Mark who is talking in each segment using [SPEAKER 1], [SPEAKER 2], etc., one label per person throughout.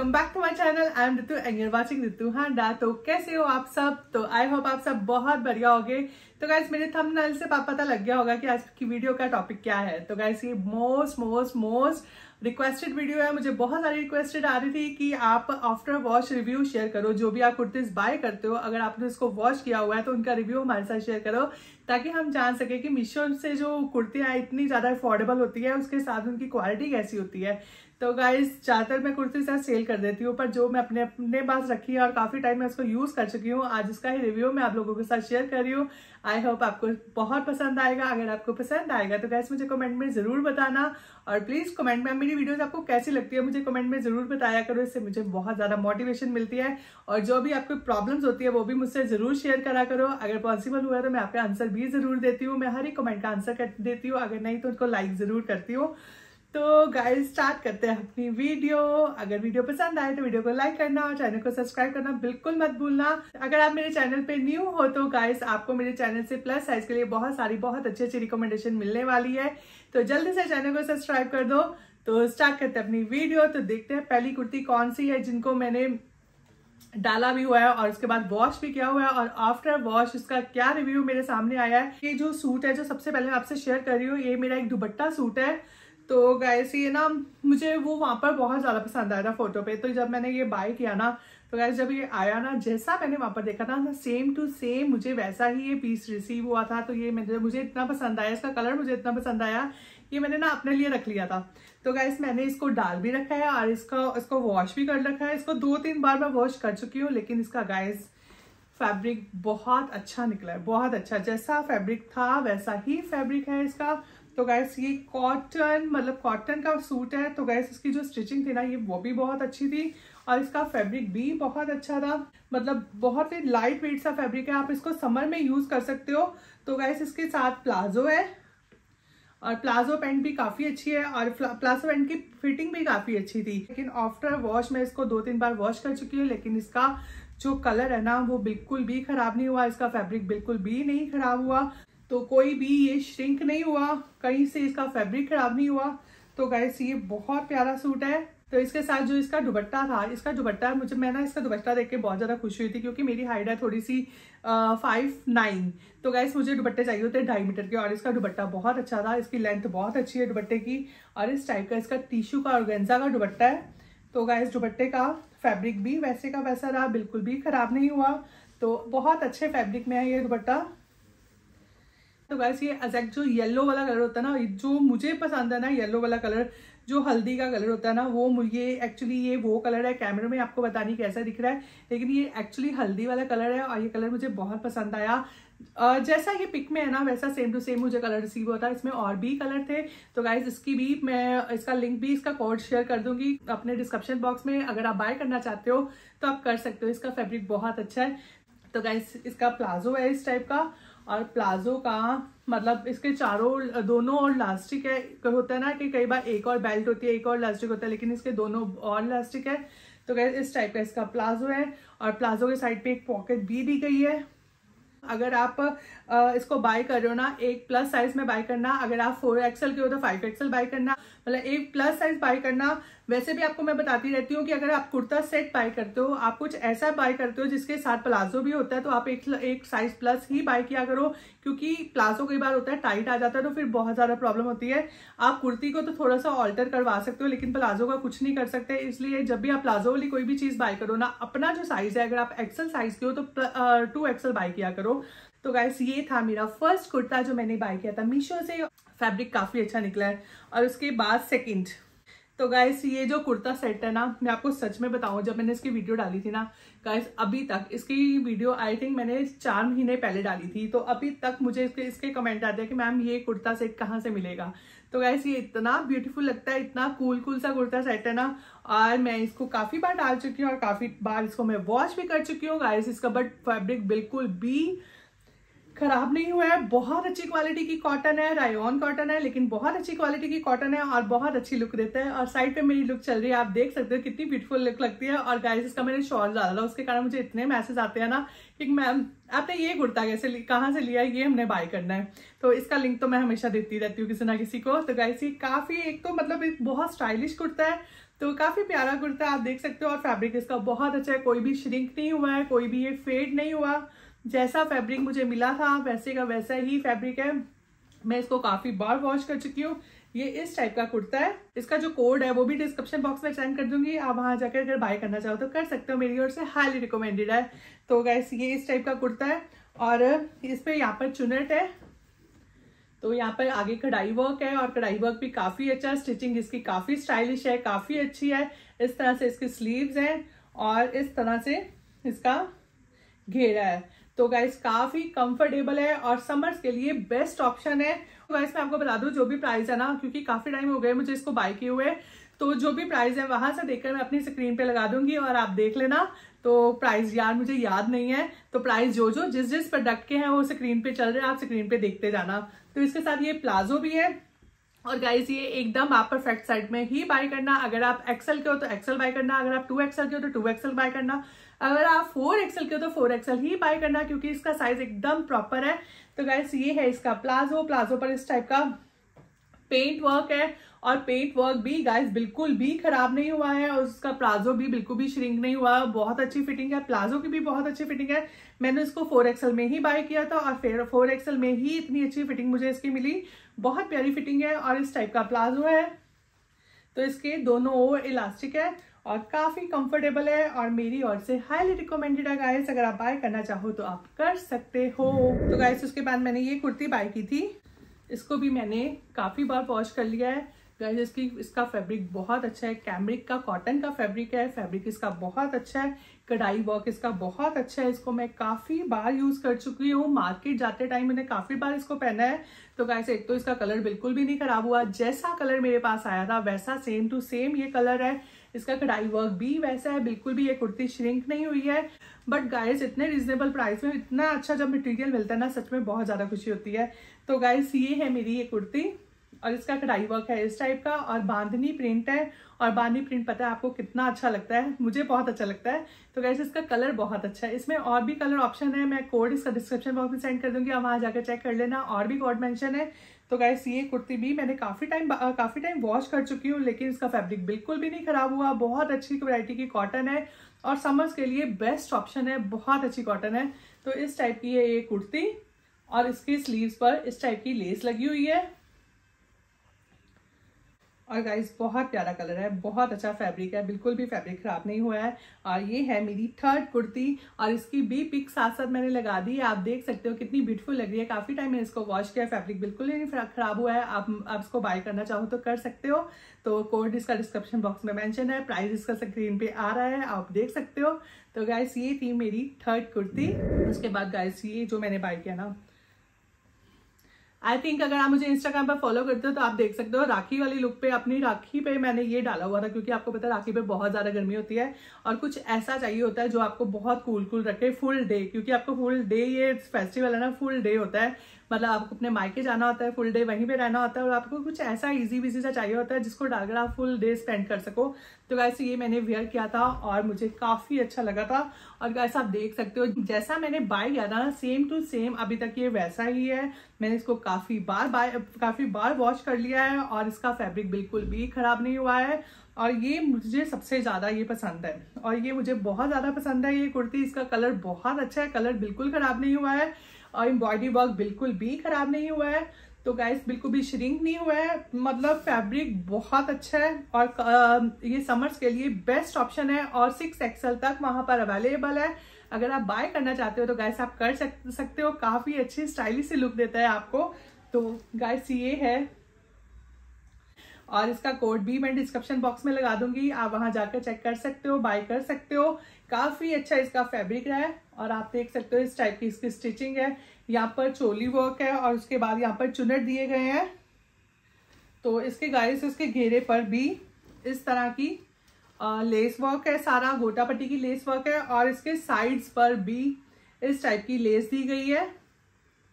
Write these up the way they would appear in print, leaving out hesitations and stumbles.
[SPEAKER 1] Welcome back to my channel. I am Ritu and you are watching Ritu Handa. तो कैसे हो आप सब? तो आई होप आप सब बहुत बढ़िया होगे। तो गाइस मेरे थंबनेल से पता लग गया होगा कि आज की वीडियो का टॉपिक क्या है। तो गाइस ये मोस्ट रिक्वेस्टेड वीडियो है। मुझे बहुत सारी रिक्वेस्टेड आ रही थी कि आप आफ्टर वॉश रिव्यू शेयर करो। जो भी आप कुर्तीज बाय करते हो, अगर आपने इसको वॉश किया हुआ है तो उनका रिव्यू हमारे साथ शेयर करो, ताकि हम जान सके कि मीशो से जो कुर्तियां इतनी ज्यादा अफोर्डेबल होती है, उसके साथ उनकी क्वालिटी कैसी होती है। तो गाइस ज्यादातर मैं कुर्ती साथ सेल कर देती हूँ, पर जो मैं अपने पास रखी है और काफी टाइम में उसको यूज कर चुकी हूँ, आज इसका ही रिव्यू मैं आप लोगों के साथ शेयर कर रही हूँ। आई होप आपको बहुत पसंद आएगा। अगर आपको पसंद आएगा तो गाइस मुझे कमेंट में जरूर बताना, और प्लीज कमेंट में मेरी वीडियोस आपको कैसी लगती है मुझे कमेंट में जरूर बताया करो। इससे मुझे बहुत ज्यादा मोटिवेशन मिलती है, और जो भी आपको प्रॉब्लम्स होती है वो भी मुझसे जरूर शेयर करा करो। अगर पॉसिबल हुआ तो मैं आपका आंसर भी जरूर देती हूँ। मैं हर एक कमेंट का आंसर कर देती हूँ, अगर नहीं तो उसको लाइक जरूर करती हूँ। तो गाइस स्टार्ट करते हैं अपनी वीडियो। अगर वीडियो पसंद आए तो वीडियो को लाइक करना और चैनल को सब्सक्राइब करना बिल्कुल मत भूलना। अगर आप मेरे चैनल पे न्यू हो तो गाइस आपको मेरे चैनल से प्लस साइज के लिए बहुत अच्छी रिकमेंडेशन मिलने वाली है, तो जल्दी से चैनल को सब्सक्राइब कर दो। तो स्टार्ट करते हैं अपनी वीडियो। तो देखते हैं पहली कुर्ती कौन सी है जिनको मैंने डाला भी हुआ है और उसके बाद वॉश भी किया हुआ है, और आफ्टर वॉश इसका क्या रिव्यू मेरे सामने आया है। ये जो सूट है जो सबसे पहले मैं आपसे शेयर कर रही हूँ, ये मेरा एक दुपट्टा सूट है। तो गाइस ये ना मुझे वो वहां पर बहुत ज्यादा पसंद आया था फोटो पे। तो जब मैंने ये बाय किया ना, तो गाइस जब ये आया ना, जैसा मैंने वहां पर देखा था ना, सेम टू सेम मुझे वैसा ही ये पीस रिसीव हुआ था। तो ये मुझे इतना पसंद आया, इसका कलर मुझे इतना पसंद आया, ये मैंने ना अपने लिए रख लिया था। तो गाइस मैंने इसको डाल भी रखा है और इसको वॉश भी कर रखा है। इसको 2-3 बार मैं वॉश कर चुकी हूँ, लेकिन इसका गाइस फैब्रिक बहुत अच्छा निकला है, बहुत अच्छा। जैसा फैब्रिक था वैसा ही फैब्रिक है इसका। तो गाइस ये कॉटन का सूट है। तो गाइस इसकी जो स्टिचिंग थी ना, ये वो भी बहुत अच्छी थी, और इसका फैब्रिक भी बहुत अच्छा था। मतलब बहुत ही लाइट वेट सा फैब्रिक है, आप इसको समर में यूज कर सकते हो। तो गाइस इसके साथ प्लाजो है, और प्लाजो पैंट भी काफी अच्छी है, और प्लाजो पैंट की फिटिंग भी काफी अच्छी थी। लेकिन आफ्टर वॉश मैं इसको 2-3 बार वॉश कर चुकी हूँ, लेकिन इसका जो कलर है ना वो बिल्कुल भी खराब नहीं हुआ, इसका फैब्रिक बिल्कुल भी नहीं खराब हुआ। तो कोई भी ये श्रिंक नहीं हुआ, कहीं से इसका फैब्रिक खराब नहीं हुआ। तो गाइस ये बहुत प्यारा सूट है। तो इसके साथ जो इसका दुपट्टा था, मैं ना इसका दुपट्टा देख के बहुत ज्यादा खुश हुई थी, क्योंकि मेरी हाइट है थोड़ी सी 5'9". तो गाइस मुझे दुपट्टे चाहिए होते 2.5 मीटर के, और इसका दुपट्टा बहुत अच्छा था। इसकी लेंथ बहुत अच्छी है दुपट्टे की, और इस टाइप का इसका टिश्यू का ऑर्गेन्जा का दुपट्टा है। तो गाइस दुपट्टे का फैब्रिक भी वैसे का वैसा रहा, बिल्कुल भी खराब नहीं हुआ। तो बहुत अच्छे फैब्रिक में है ये दुपट्टा। तो गाइस ये एग्जैक्ट जो येलो वाला कलर होता है ना, जो मुझे पसंद है ना, येलो वाला कलर जो हल्दी का कलर होता है ना, वो मुझे एक्चुअली ये वो कलर है। कैमरे में आपको पता नहीं कैसा दिख रहा है, लेकिन ये एक्चुअली हल्दी वाला कलर है, और ये कलर मुझे बहुत पसंद आया। जैसा ये पिक में है ना, वैसा सेम टू सेम मुझे कलर रिसीव होता है। इसमें और भी कलर थे। तो गाइस इसकी भी मैं इसका लिंक भी, इसका कोड शेयर कर दूंगी अपने डिस्क्रिप्शन बॉक्स में। अगर आप बाय करना चाहते हो तो आप कर सकते हो। इसका फैब्रिक बहुत अच्छा है। तो गाइस इसका प्लाजो है इस टाइप का, और प्लाजो का मतलब इसके दोनों और लास्टिक है। होता है ना कि कई बार एक और बेल्ट होती है, एक और लास्टिक होता है, लेकिन इसके दोनों और लास्टिक है। तो गाइस इस टाइप का इसका प्लाजो है, और प्लाजो के साइड पे एक पॉकेट भी दी गई है। अगर आप इसको बाय कर रहे हो ना, एक प्लस साइज में बाय करना। अगर आप 4XL के हो तो 5XL बाय करना, मतलब एक प्लस साइज बाय करना। वैसे भी आपको मैं बताती रहती हूँ कि अगर आप कुर्ता सेट बाय करते हो, आप कुछ ऐसा बाय करते हो जिसके साथ प्लाजो भी होता है, तो आप एक साइज प्लस ही बाय किया करो, क्योंकि प्लाजो कई बार होता है टाइट आ जाता है, तो फिर बहुत ज्यादा प्रॉब्लम होती है। आप कुर्ती को तो थोड़ा सा ऑल्टर करवा सकते हो, लेकिन प्लाजो का कुछ नहीं कर सकते। इसलिए जब भी आप प्लाजो वाली कोई भी चीज बाय करो ना, अपना जो साइज है, अगर आप XL साइज के हो तो 2XL बाय किया करो। तो गाइस ये था मेरा फर्स्ट कुर्ता जो मैंने बाय किया था मीशो से। फैब्रिक काफी अच्छा निकला है। और उसके बाद सेकंड, तो गाइस ये जो कुर्ता सेट है ना, मैं आपको सच में बताऊं, जब मैंने इसकी वीडियो डाली थी ना गाइस, अभी तक इसकी वीडियो आई थिंक मैंने 4 महीने पहले डाली थी, तो अभी तक मुझे इसके कमेंट आते हैं कि मैम ये कुर्ता सेट कहाँ से मिलेगा। तो गाइस ये इतना ब्यूटीफुल लगता है, इतना कूल सा कुर्ता सेट है ना, और मैं इसको काफी बार डाल चुकी हूँ, और काफी बार इसको मैं वॉश भी कर चुकी हूँ गाइस। इसका बट फैब्रिक बिल्कुल भी खराब नहीं हुआ है, बहुत अच्छी क्वालिटी की कॉटन है, रायन कॉटन है, लेकिन बहुत अच्छी क्वालिटी की कॉटन है और बहुत अच्छी लुक देता है। और साइड पे मेरी लुक चल रही है, आप देख सकते हो कितनी ब्यूटीफुल लुक लगती है। और गाइस इसका मैंने शॉर्ट डाला था, उसके कारण मुझे इतने मैसेज आते हैं ना कि मैम आपने ये कुर्ता कैसे कहाँ से लिया, ये हमने बाय करना है। तो इसका लिंक तो मैं हमेशा देती रहती हूँ किसी ना किसी को। तो गाइस ये काफी एक तो मतलब एक बहुत स्टाइलिश कुर्ता है, तो काफी प्यारा कुर्ता आप देख सकते हो। और फैब्रिक इसका बहुत अच्छा है, कोई भी श्रिंक नहीं हुआ है, कोई भी ये फेड नहीं हुआ। जैसा फैब्रिक मुझे मिला था वैसे का वैसा ही फैब्रिक है। मैं इसको काफी बार वॉश कर चुकी हूँ। ये इस टाइप का कुर्ता है। इसका जो कोड है वो भी डिस्क्रिप्शन बॉक्स में सेंड कर दूंगी, आप वहां जाकर अगर बाय करना चाहो तो कर सकते हो, मेरी ओर से हाईली रिकमेंडेड है। तो गाइस ये इस टाइप का कुर्ता है और इस पे यहाँ पर चुनट है, तो यहाँ पर आगे कढ़ाई वर्क है और कढ़ाई वर्क भी काफी अच्छा है। स्टिचिंग इसकी काफी स्टाइलिश है, काफी अच्छी है। इस तरह से इसकी स्लीव्स हैं और इस तरह से इसका घेरा है। तो गाइस काफी कंफर्टेबल है और समर्स के लिए बेस्ट ऑप्शन है। तो गाइस मैं आपको बता दूं जो भी प्राइस है ना, क्योंकि काफी टाइम हो गए मुझे इसको बाय किए हुए, तो जो भी प्राइस है वहां से देखकर मैं अपनी स्क्रीन पे लगा दूंगी और आप देख लेना। तो प्राइस यार मुझे याद नहीं है, तो प्राइस जो जिस प्रोडक्ट के हैं वो स्क्रीन पे चल रहे हैं, आप स्क्रीन पे देखते जाना। तो इसके साथ ये प्लाजो भी है। और गाइस ये एकदम आप परफेक्ट साइज में ही बाय करना। अगर आप एक्सेल के हो तो एक्सेल बाय करना, अगर आप 2XL के हो तो 2XL बाय करना, अगर आप 4XL के हो तो 4XL ही बाय करना, क्योंकि इसका साइज एकदम प्रॉपर है। तो गाइस ये है इसका प्लाजो। प्लाजो पर इस टाइप का पेंट वर्क है और पेंट वर्क भी गाइस बिल्कुल भी खराब नहीं हुआ है और उसका प्लाजो भी बिल्कुल भी श्रिंक नहीं हुआ है, बहुत अच्छी फिटिंग है। प्लाजो की भी बहुत अच्छी फिटिंग है। मैंने इसको 4XL में ही बाय किया था और फिर 4XL में ही इतनी अच्छी फिटिंग मुझे इसकी मिली, बहुत प्यारी फिटिंग है। और इस टाइप का प्लाजो है, तो इसके दोनों ओर इलास्टिक है और काफी कंफर्टेबल है और मेरी ओर से हाईली रिकमेंडेड है गाइस। अगर आप बाय करना चाहो तो आप कर सकते हो। तो गाइस उसके बाद मैंने ये कुर्ती बाय की थी, इसको भी मैंने काफी बार वॉश कर लिया है। गाइस इसका फैब्रिक बहुत अच्छा है, कैमरिक का कॉटन का फैब्रिक है। फैब्रिक इसका बहुत अच्छा है, कढ़ाई वर्क इसका बहुत अच्छा है। इसको मैं काफी बार यूज कर चुकी हूँ, मार्केट जाते टाइम मैंने काफी बार इसको पहना है। तो गाइस एक तो इसका कलर बिल्कुल भी नहीं खराब हुआ, जैसा कलर मेरे पास आया था वैसा सेम टू सेम ये कलर है। इसका कढ़ाई वर्क भी वैसा है, बिल्कुल भी ये कुर्ती श्रिंक नहीं हुई है। बट गाइस इतने रिजनेबल प्राइस में इतना अच्छा जब मटेरियल मिलता है ना, सच में बहुत ज्यादा खुशी होती है। तो गाइस ये है मेरी ये कुर्ती और इसका कढ़ाई वर्क है इस टाइप का और बांधनी प्रिंट है। और बांधनी प्रिंट पता है आपको कितना अच्छा लगता है, मुझे बहुत अच्छा लगता है। तो गाइस इसका कलर बहुत अच्छा है। इसमें और भी कलर ऑप्शन है, मैं कोड इसका डिस्क्रिप्शन बॉक्स में सेंड कर दूंगी, आप वहां जाकर चेक कर लेना, और भी कोड मेंशन है। तो गाइस ये कुर्ती भी मैंने काफी टाइम वॉश कर चुकी हूँ, लेकिन इसका फैब्रिक बिल्कुल भी नहीं खराब हुआ। बहुत अच्छी क्वालिटी की कॉटन है और समर्स के लिए बेस्ट ऑप्शन है, बहुत अच्छी कॉटन है। तो इस टाइप की है ये कुर्ती और इसकी स्लीव्स पर इस टाइप की लेस लगी हुई है। और गाइस बहुत प्यारा कलर है, बहुत अच्छा फैब्रिक है, बिल्कुल भी फैब्रिक खराब नहीं हुआ है। और ये है मेरी थर्ड कुर्ती और इसकी भी पिक साथ साथ मैंने लगा दी है, आप देख सकते हो कितनी ब्यूटीफुल लग रही है। काफी टाइम मैंने इसको वॉश किया, फैब्रिक बिल्कुल ही नहीं खराब हुआ है। आप इसको बाय करना चाहो तो कर सकते हो। तो कोड इसका डिस्क्रिप्शन बॉक्स में मेंशन है, प्राइस इसका स्क्रीन पे आ रहा है, आप देख सकते हो। तो गाइस ये थी मेरी थर्ड कुर्ती। उसके बाद गाइस ये जो मैंने बाय किया ना, आई थिंक अगर आप मुझे इंस्टाग्राम पर फॉलो करते हो तो आप देख सकते हो राखी वाली लुक पे, अपनी राखी पे मैंने ये डाला हुआ था, क्योंकि आपको पता है राखी पे बहुत ज्यादा गर्मी होती है और कुछ ऐसा चाहिए होता है जो आपको बहुत कूल रखे फुल डे, क्योंकि आपको फुल डे ये फेस्टिवल है ना, फुल डे होता है, मतलब आपको अपने मायके जाना होता है, फुल डे वहीं पे रहना होता है और आपको कुछ ऐसा इजी बिजी सा चाहिए होता है जिसको डालकर आप फुल डे स्पेंड कर सको। तो गाइस ये मैंने वेयर किया था और मुझे काफी अच्छा लगा था। और गाइस आप देख सकते हो जैसा मैंने बाय किया था सेम टू सेम अभी तक ये वैसा ही है। मैंने इसको काफी बार वॉश कर लिया है और इसका फैब्रिक बिल्कुल भी खराब नहीं हुआ है। और ये मुझे सबसे ज्यादा ये पसंद है और ये मुझे बहुत ज्यादा पसंद है ये कुर्ती। इसका कलर बहुत अच्छा है, कलर बिल्कुल खराब नहीं हुआ है और एम्ब्रॉयडरी वर्क बिल्कुल भी खराब नहीं हुआ है। तो गाइस बिल्कुल भी श्रिंक नहीं हुआ है, मतलब फैब्रिक बहुत अच्छा है और ये समर्स के लिए बेस्ट ऑप्शन है और 6XL तक वहां पर अवेलेबल है। अगर आप बाय करना चाहते हो तो गाइस आप कर सकते हो, काफी अच्छी स्टाइलिश सी लुक देता है आपको। तो गाइस ये है और इसका कोड भी मैं डिस्क्रिप्शन बॉक्स में लगा दूंगी, आप वहां जाकर चेक कर सकते हो, बाय कर सकते हो। काफी अच्छा इसका फैब्रिक है और आप देख सकते हो इस टाइप की इसकी स्टिचिंग है। यहाँ पर चोली वर्क है और उसके बाद यहाँ पर चुनट दिए गए हैं। तो इसके गाइस इसके घेरे पर भी इस तरह की लेस वर्क है, सारा गोटा पट्टी की लेस वर्क है और इसके साइड्स पर भी इस टाइप की लेस दी गई है।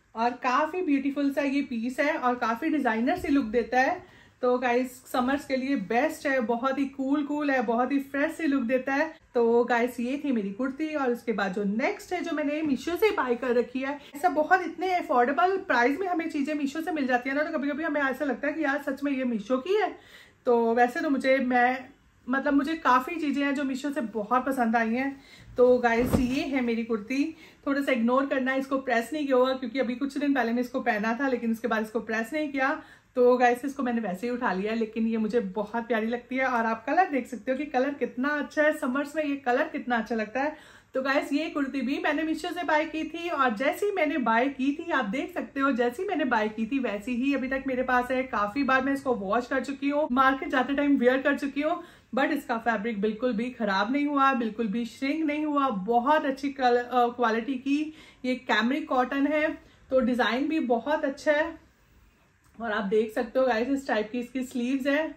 [SPEAKER 1] और काफी ब्यूटीफुल सा ये पीस है और काफी डिजाइनर सी लुक देता है। तो गाइस समर्स के लिए बेस्ट है, बहुत ही कूल है, बहुत ही फ्रेश सी लुक देता है। तो गाइस ये थी मेरी कुर्ती। और उसके बाद जो नेक्स्ट है जो मैंने मीशो से बाय कर रखी है, ऐसा बहुत इतने अफोर्डेबल प्राइस में हमें चीजें मीशो से मिल जाती है ना, तो कभी कभी हमें ऐसा लगता है कि यार सच में ये मीशो की है। तो वैसे तो मुझे काफी चीजें हैं जो मीशो से बहुत पसंद आई हैं। तो गाइस ये है मेरी कुर्ती। थोड़ा सा इग्नोर करना है, इसको प्रेस नहीं किया हुआ क्योंकि अभी कुछ दिन पहले मैं इसको पहना था, लेकिन उसके बाद इसको प्रेस नहीं किया। तो गाइस इसको मैंने वैसे ही उठा लिया, लेकिन ये मुझे बहुत प्यारी लगती है। और आप कलर देख सकते हो कि कलर कितना अच्छा है, समर्स में ये कलर कितना अच्छा लगता है। तो गाइस ये कुर्ती भी मैंने मीशो से बाय की थी, और जैसी ही मैंने बाय की थी आप देख सकते हो, जैसी मैंने बाय की थी वैसी ही अभी तक मेरे पास है। काफी बार मैं इसको वॉश कर चुकी हूँ, मार्केट जाते टाइम वेयर कर चुकी हूँ, बट इसका फैब्रिक बिल्कुल भी खराब नहीं हुआ, बिल्कुल भी श्रिंक नहीं हुआ। बहुत अच्छी क्वालिटी की ये कैमरिक कॉटन है। तो डिजाइन भी बहुत अच्छा है, और आप देख सकते हो गाइस इस टाइप की इसकी स्लीव्स है,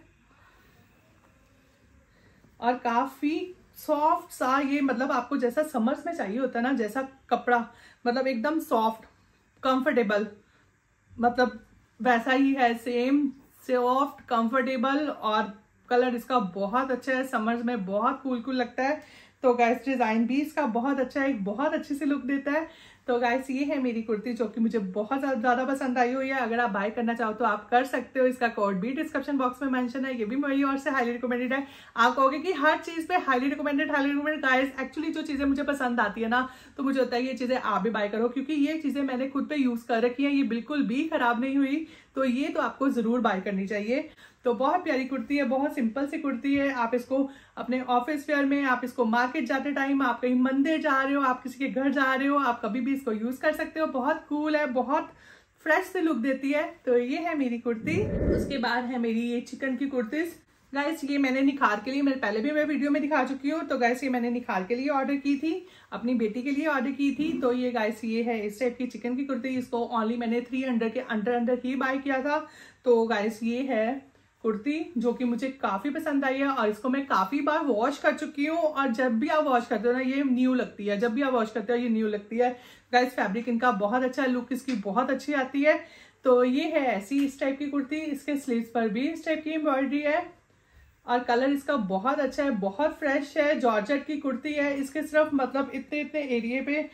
[SPEAKER 1] और काफी सॉफ्ट सा ये, मतलब आपको जैसा समर्स में चाहिए होता है ना, जैसा कपड़ा मतलब एकदम सॉफ्ट कंफर्टेबल, मतलब वैसा ही है, सेम सॉफ्ट कंफर्टेबल। और कलर इसका बहुत अच्छा है, समर्स में बहुत कूल लगता है। तो गाइस डिजाइन भी इसका बहुत अच्छा है, एक बहुत अच्छी सी लुक देता है। तो गाइस ये है मेरी कुर्ती जो कि मुझे बहुत ज्यादा पसंद आई हुई है। अगर आप बाय करना चाहो तो आप कर सकते हो, इसका कोड भी डिस्क्रिप्शन बॉक्स में मेंशन है, ये भी मेरी ओर से हाईली रिकमेंडेड है। आप कहोगे कि हर चीज पे हाईली रिकमेंडेड गाइस, एक्चुअली जो चीजें मुझे पसंद आती है ना, तो मुझे होता है ये चीजें आप भी बाय करो, क्योंकि ये चीजें मैंने खुद पे यूज कर रखी है, ये बिल्कुल भी खराब नहीं हुई। तो ये तो आपको जरूर बाय करनी चाहिए। तो बहुत प्यारी कुर्ती है, बहुत सिंपल सी कुर्ती है। आप इसको अपने ऑफिस वेयर में, आप इसको मार्केट जाते टाइम, आप कहीं मंदिर जा रहे हो, आप किसी के घर जा रहे हो, आप कभी भी इसको यूज कर सकते हो। बहुत कूल है, बहुत फ्रेश सी लुक देती है। तो ये है मेरी कुर्ती। उसके बाद है मेरी ये चिकन की कुर्तीज। गाइस ये मैंने निखार के लिए, मेरे पहले भी मैं वीडियो में दिखा चुकी हूँ। तो गाइस ये मैंने निखार के लिए ऑर्डर की थी, अपनी बेटी के लिए ऑर्डर की थी। तो ये गाइस ये है इस टाइप की चिकन की कुर्ती। इसको ओनली मैंने 300 के अंडर ही बाय किया था। तो गाइस ये है कुर्ती जो कि मुझे काफी पसंद आई है, और इसको मैं काफी बार वॉश कर चुकी हूँ। और जब भी आप वॉश करते हो ना ये न्यू लगती है, जब भी आप वॉश करते हो ये न्यू लगती है। गाइस फैब्रिक इनका बहुत अच्छा, लुक इसकी बहुत अच्छी आती है। तो ये है ऐसी इस टाइप की कुर्ती। इसके स्लीव्स पर भी इस टाइप की एम्ब्रॉयडरी है, और कलर इसका बहुत अच्छा है, बहुत फ्रेश है। जॉर्जेट की कुर्ती है, इसके सिर्फ मतलब इतने एरिए पे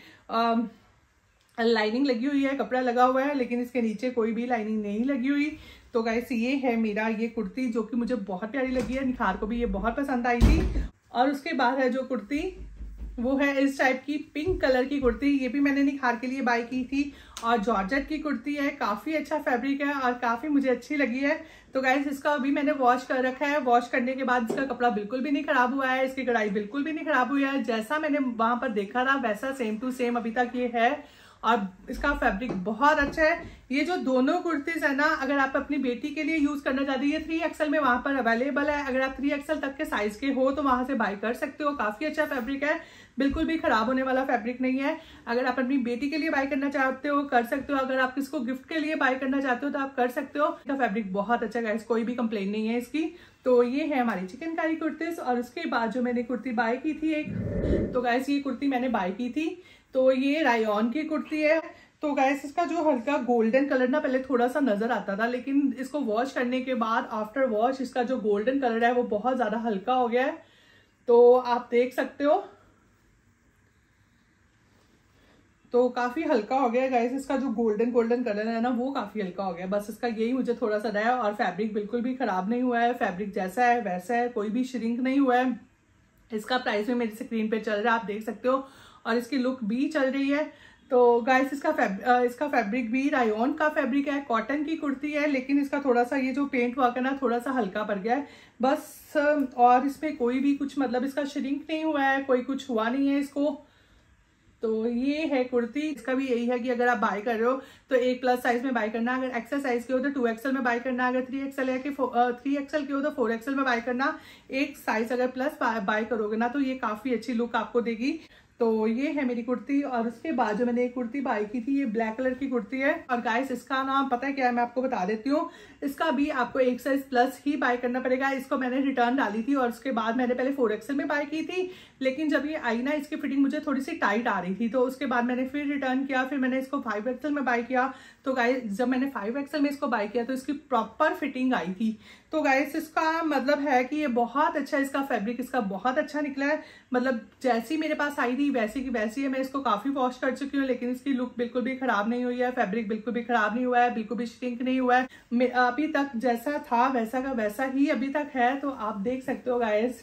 [SPEAKER 1] लाइनिंग लगी हुई है, कपड़ा लगा हुआ है, लेकिन इसके नीचे कोई भी लाइनिंग नहीं लगी हुई। तो गाइस ये है मेरा ये कुर्ती जो कि मुझे बहुत प्यारी लगी है, निखार को भी ये बहुत पसंद आई थी। और उसके बाद है जो कुर्ती, वो है इस टाइप की पिंक कलर की कुर्ती। ये भी मैंने निखार के लिए बाय की थी, और जॉर्जेट की कुर्ती है, काफी अच्छा फैब्रिक है और काफी मुझे अच्छी लगी है। तो गाइस इसका अभी मैंने वॉश कर रखा है, वॉश करने के बाद इसका कपड़ा बिल्कुल भी नहीं खराब हुआ है, इसकी कढ़ाई बिल्कुल भी नहीं खराब हुई है। जैसा मैंने वहां पर देखा था वैसा सेम टू सेम अभी तक ये है, और इसका फैब्रिक बहुत अच्छा है। ये जो दोनों कुर्तीज है ना, अगर आप अपनी बेटी के लिए यूज करना चाहते हैं, ये 3XL में वहां पर अवेलेबल है। अगर आप 3XL तक के साइज के हो तो वहां से बाय कर सकते हो। काफी अच्छा फैब्रिक है, बिल्कुल भी खराब होने वाला फैब्रिक नहीं है। अगर आप अपनी बेटी के लिए बाय करना चाहते हो कर सकते हो, अगर आप किसको गिफ्ट के लिए बाय करना चाहते हो तो आप कर सकते हो। इसका फैब्रिक बहुत अच्छा है, कोई भी कंप्लेन नहीं है इसकी। तो ये है हमारी चिकनकारी कुर्तीज। और उसके बाद जो मैंने कुर्ती बाय की थी एक, तो गाइस ये कुर्ती मैंने बाय की थी, तो ये रायन की कुर्ती है। तो गाइस इसका जो हल्का गोल्डन कलर ना पहले थोड़ा सा नजर आता था, लेकिन इसको वॉश करने के बाद आफ्टर वॉश इसका जो गोल्डन कलर है वो बहुत ज्यादा हल्का हो गया है। तो आप देख सकते हो, तो काफी हल्का हो गया है गाइस। इसका जो गोल्डन कलर है ना वो काफी हल्का हो गया है, बस इसका यही मुझे थोड़ा सा रहा है। और फैब्रिक बिल्कुल भी खराब नहीं हुआ है, फैब्रिक जैसा है वैसा है, कोई भी श्रिंक नहीं हुआ है। इसका प्राइस भी मेरी स्क्रीन पे चल रहा है, आप देख सकते हो, और इसकी लुक भी चल रही है। तो गाइस इसका फैब्रिक भी रायन का फैब्रिक है, कॉटन की कुर्ती है, लेकिन इसका थोड़ा सा ये जो पेंट वर्क है ना थोड़ा सा हल्का पड़ गया है बस। और इसमें कोई भी कुछ मतलब इसका श्रिंक नहीं हुआ है, कोई कुछ हुआ नहीं है इसको। तो ये है कुर्ती। इसका भी यही है कि अगर आप बाय कर रहे हो तो 1+ साइज में बाय करना, अगर एक्सेल साइज के हो तो 2XL में बाय करना, अगर 3XL है कि 3XL के हो तो 4XL में बाय करना। एक साइज अगर प्लस बाय करोगे ना तो ये काफी अच्छी लुक आपको देगी। तो ये है मेरी कुर्ती। और उसके बाद जो मैंने एक कुर्ती बाय की थी, ये ब्लैक कलर की कुर्ती है। और गाइस इसका नाम पता है क्या है, मैं आपको बता देती हूँ। इसका भी आपको एक साइज प्लस ही बाय करना पड़ेगा। इसको मैंने रिटर्न डाली थी और उसके बाद मैंने पहले 4XL में बाय की थी, लेकिन जब ये आई ना इसकी फिटिंग मुझे थोड़ी सी टाइट आ रही थी, तो उसके बाद मैंने फिर रिटर्न किया, फिर मैंने इसको 5XL में बाय किया। तो गाइस जब मैंने 5XL में इसको बाय किया तो इसकी प्रॉपर फिटिंग आई थी। तो गाइस इसका मतलब है कि ये बहुत अच्छा, इसका फैब्रिक इसका बहुत अच्छा निकला है। मतलब जैसी मेरे पास आई थी वैसी की वैसी है। मैं इसको काफी वॉश कर चुकी हूँ, लेकिन इसकी लुक बिल्कुल भी खराब नहीं हुई है, फैब्रिक बिल्कुल भी खराब नहीं हुआ है, बिल्कुल भी श्रिंक नहीं हुआ है। अभी तक जैसा था वैसा का वैसा ही अभी तक है। तो आप देख सकते हो गाइस,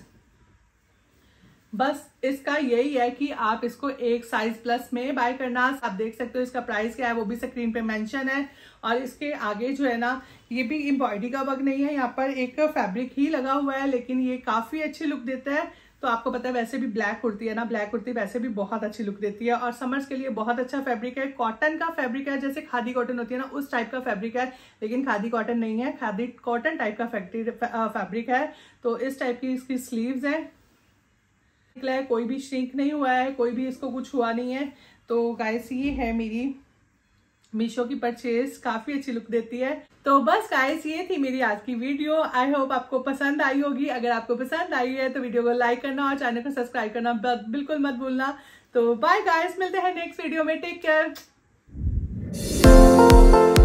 [SPEAKER 1] बस इसका यही है कि आप इसको एक साइज प्लस में बाय करना। आप देख सकते हो इसका प्राइस क्या है, वो भी स्क्रीन पे मेंशन है। और इसके आगे जो है ना, ये भी एम्ब्रॉयडरी का वर्क नहीं है, यहाँ पर एक फैब्रिक ही लगा हुआ है, लेकिन ये काफी अच्छी लुक देता है। तो आपको पता है वैसे भी ब्लैक कुर्ती है ना, ब्लैक कुर्ती वैसे भी बहुत अच्छी लुक देती है और समर्स के लिए बहुत अच्छा फैब्रिक है। कॉटन का फैब्रिक है, जैसे खादी कॉटन होती है ना उस टाइप का फैब्रिक है, लेकिन खादी कॉटन नहीं है, खादी कॉटन टाइप का फैब्रिक है। तो इस टाइप की इसकी स्लीव्स है, निकला है, कोई भी श्रिंक नहीं हुआ है, कोई भी इसको कुछ हुआ नहीं है। तो गाइस ये है मेरी मीशो की परचेज, काफी अच्छी लुक देती है। तो बस गाइस ये थी मेरी आज की वीडियो। आई होप आपको पसंद आई होगी। अगर आपको पसंद आई है तो वीडियो को लाइक करना और चैनल को सब्सक्राइब करना बिल्कुल मत भूलना। तो बाय गाइस, मिलते हैं नेक्स्ट वीडियो में। Take care.